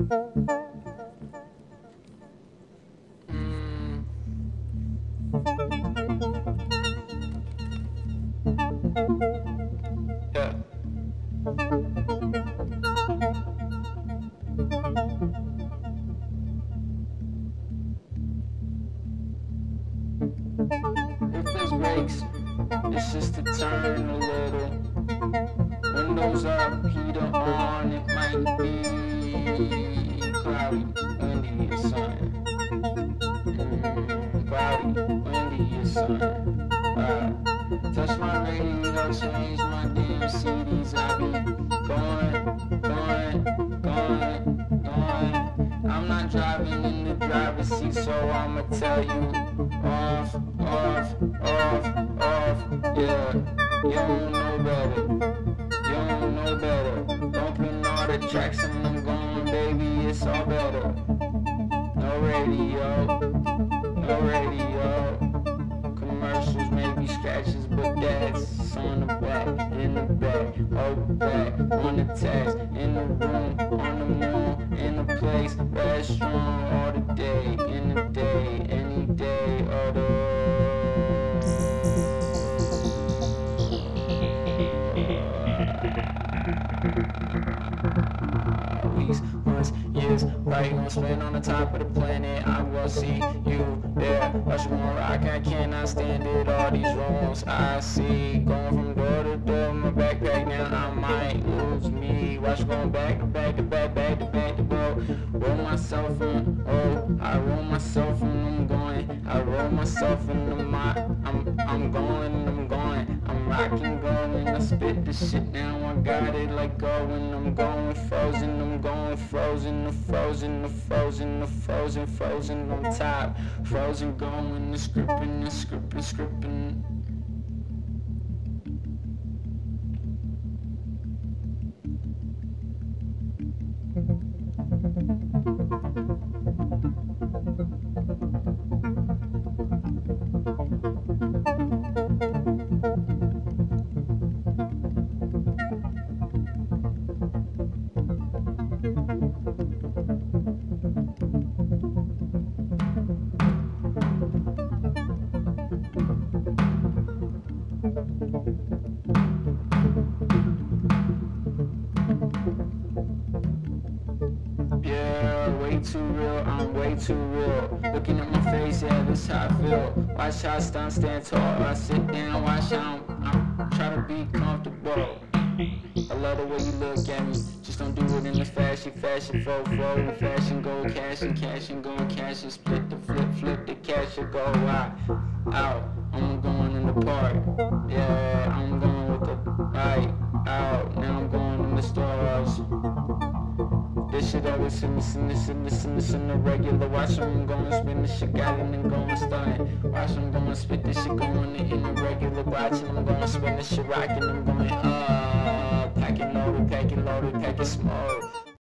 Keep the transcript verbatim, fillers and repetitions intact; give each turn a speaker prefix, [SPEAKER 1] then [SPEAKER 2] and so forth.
[SPEAKER 1] Mm. Yeah. If this breaks, it's just to turn a little. Windows up, heater on, it might be cloudy, windy or sun. Mm, cloudy, windy or sun. Uh, touch my radio, change my damn C Ds. I be going, going, going, going. I'm not driving in the driver's seat, so I'ma tell you off, off, off, off. Yeah, you don't know better. You don't know better. Bumping all the tracks and I'm going, baby, it's all better. No radio, no radio. Commercials, maybe scratches, but that's on the back, in the back, oh back, on the text, in the room, on the mall, in the place, restaurant, all the day, in the day, any day of the weeks, months, years, right on spin on the top of the planet. I will see you there. Rush on rock, I cannot stand it. All these rooms I see, going from door to door. My backpack now, I might lose me. Watch going back to back to back, back to back to back. Roll myself in, oh, I roll myself in. I'm going, I roll myself in the mot. I'm, I'm going, I'm going, I'm rocking, going. I spit this shit now. I got it like going. I'm going frozen, I'm going frozen, the frozen, the frozen, the frozen, frozen on top, frozen going, the scripting, the scripting, scripting. Yeah, way too real, I'm way too real. Looking at my face, yeah, this how I feel. Watch how I stand, stand tall, I sit down, watch how I'm, I'm trying to be comfortable. I love the way you look at me, just don't do it in the fashion, fashion, faux, faux, fashion, go cash and cash and go cash and split the flip, flip the cash and go out, out. I'm going in the park, yeah, I'm going with the right, out. Now I'm going in the stores. This shit always in this, in this, in this, in this, in the regular. Watch them going spin this shit, got it and going stunning. Watch them going spit this shit, going in the regular. Watching them going spin this shit, rocking them going up. Packing loaded, packing loaded, packing small.